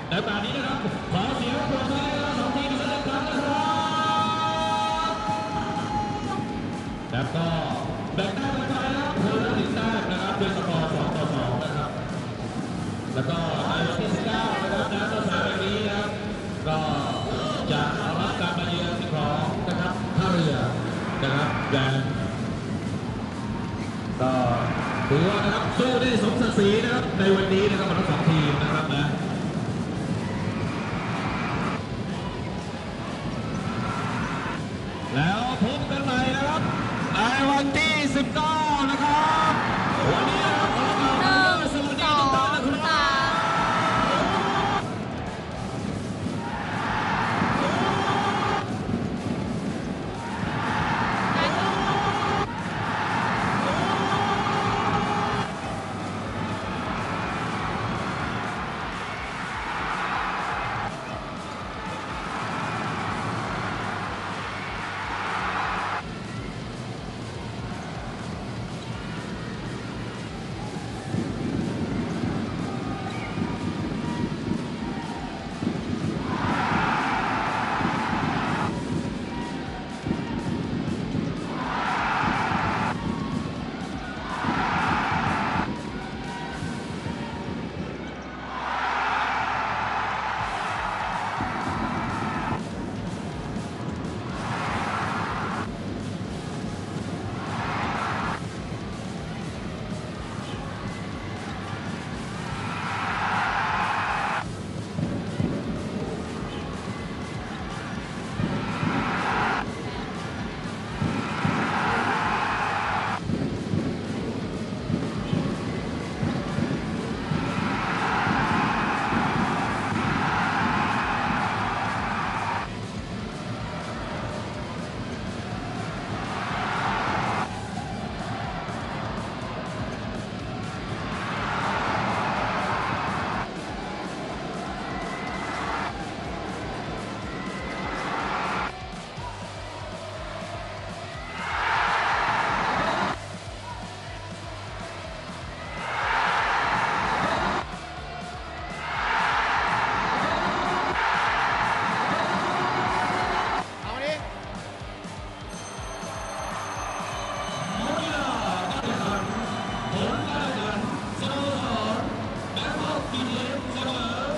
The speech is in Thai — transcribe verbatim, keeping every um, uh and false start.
ในป่านนี้นะครับขอเสียงปรบมือให้สองทีมแสดงความนะครับแล้วก็แบ่งแต้มกันไปนะครับคนละหนึ่งแต้มนะครับด้วยสกอร์สองต่อสองนะครับแล้วก็ในวันที่สิบเก้านะครับน้ำต้นสายแบบนี้นะครับก็จะรับการมาเยือนของนะครับท่าเรือนะครับแดนก็ถือว่านะครับสู้ได้สมศักดิ์ศรีนะครับในวันนี้นะครับทั้งสองทีมนะครับนะแล้วพบกันใหม่นะครับในวันที่สิบเก้านะครับวันนี้นะครับขอขอบคุณสวัสดีทุกท่านนะครับผลการแข่งขันสโมสรแบงคอกบีทีเอสเสมอ